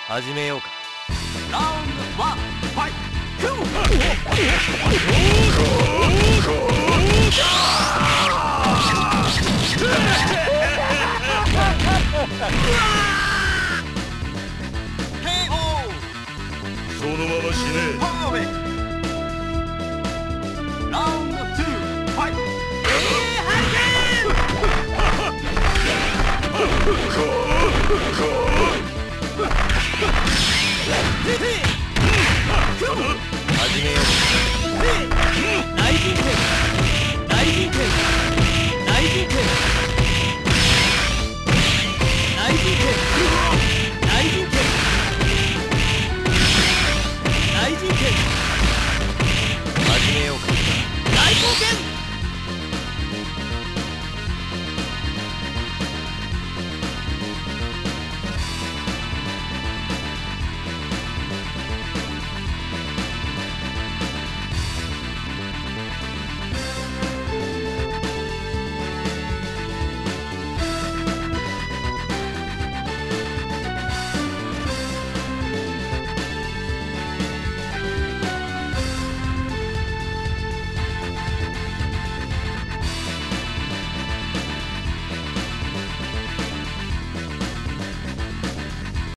始めようか。 ラウンド1ファイそのまま死ね。 パーフェクト。ラウンド2ファイト。ハリケーン